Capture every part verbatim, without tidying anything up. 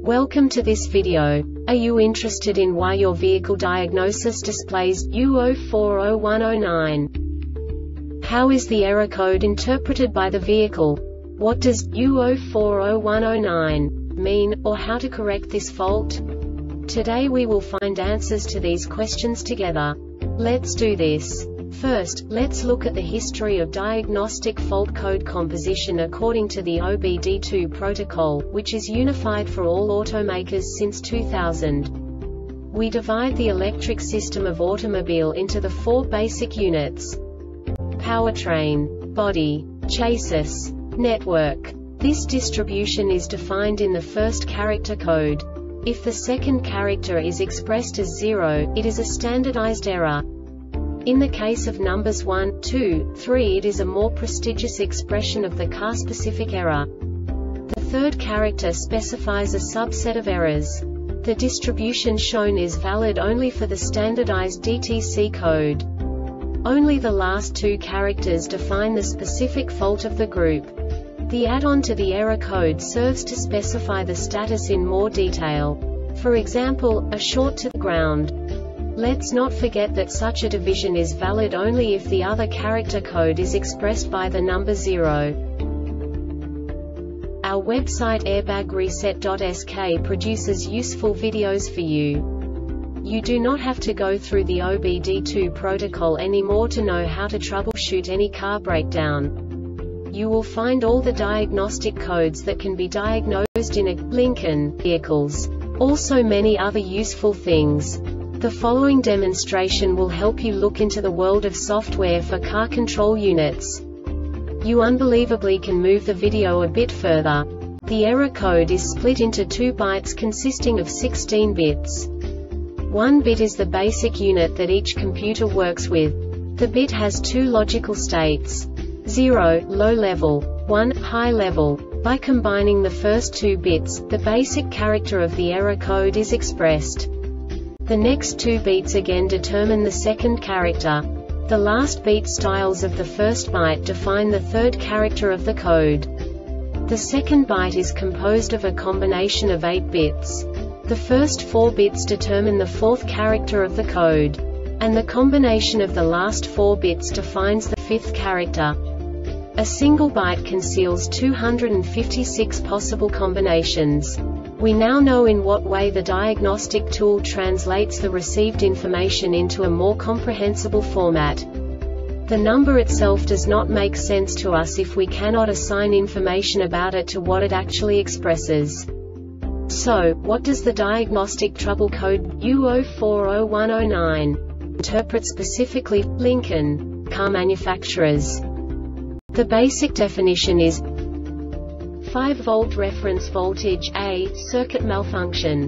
Welcome to this video. Are you interested in why your vehicle diagnosis displays U zero four zero one zero nine? How is the error code interpreted by the vehicle? What does U zero four zero one zero nine mean, or how to correct this fault? Today we will find answers to these questions together. Let's do this. First, let's look at the history of diagnostic fault code composition according to the O B D two protocol, which is unified for all automakers since two thousand. We divide the electric system of automobile into the four basic units: powertrain, body, chassis, network. This distribution is defined in the first character code. If the second character is expressed as zero, it is a standardized error. In the case of numbers one, two, three, it is a more prestigious expression of the car-specific error. The third character specifies a subset of errors. The distribution shown is valid only for the standardized D T C code. Only the last two characters define the specific fault of the group. The add-on to the error code serves to specify the status in more detail. For example, a short to the ground. Let's not forget that such a division is valid only if the other character code is expressed by the number zero. Our website airbag reset dot S K produces useful videos for you. You do not have to go through the O B D two protocol anymore to know how to troubleshoot any car breakdown. You will find all the diagnostic codes that can be diagnosed in a Lincoln vehicles. Also many other useful things. The following demonstration will help you look into the world of software for car control units. You unbelievably can move the video a bit further. The error code is split into two bytes consisting of sixteen bits. One bit is the basic unit that each computer works with. The bit has two logical states: zero, low level, one, high level. By combining the first two bits, the basic character of the error code is expressed. The next two beats again determine the second character. The last beat styles of the first byte define the third character of the code. The second byte is composed of a combination of eight bits. The first four bits determine the fourth character of the code. And the combination of the last four bits defines the fifth character. A single byte conceals two hundred fifty-six possible combinations. We now know in what way the diagnostic tool translates the received information into a more comprehensible format. The number itself does not make sense to us if we cannot assign information about it to what it actually expresses. So, what does the diagnostic trouble code U zero four zero one zero nine interpret specifically for Lincoln car manufacturers? The basic definition is five volt reference voltage A, circuit malfunction.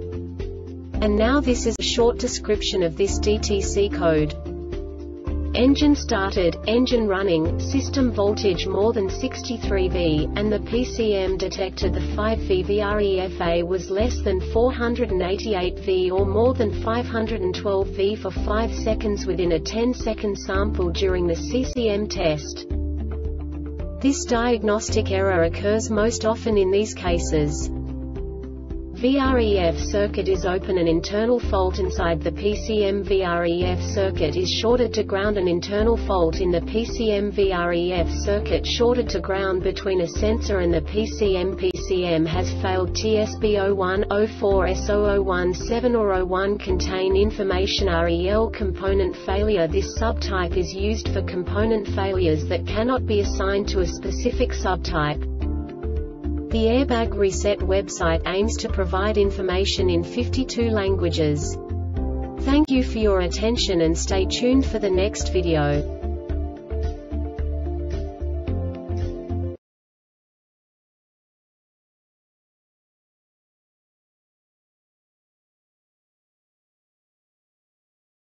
And now this is a short description of this D T C code. Engine started, engine running, system voltage more than sixty-three volts, and the P C M detected the five volt V R E F A was less than four hundred eighty-eight volts or more than five hundred twelve volts for five seconds within a ten second sample during the C C M test. This diagnostic error occurs most often in these cases. V R E F circuit is open, an internal fault inside the P C M V R E F circuit is shorted to ground, an internal fault in the P C M V R E F circuit shorted to ground between a sensor and the P C M. P C M has failed. T S B zero one zero four S zero zero one seven or zero one contain information R E L component failure. This subtype is used for component failures that cannot be assigned to a specific subtype. The Airbag Reset website aims to provide information in fifty-two languages. Thank you for your attention and stay tuned for the next video.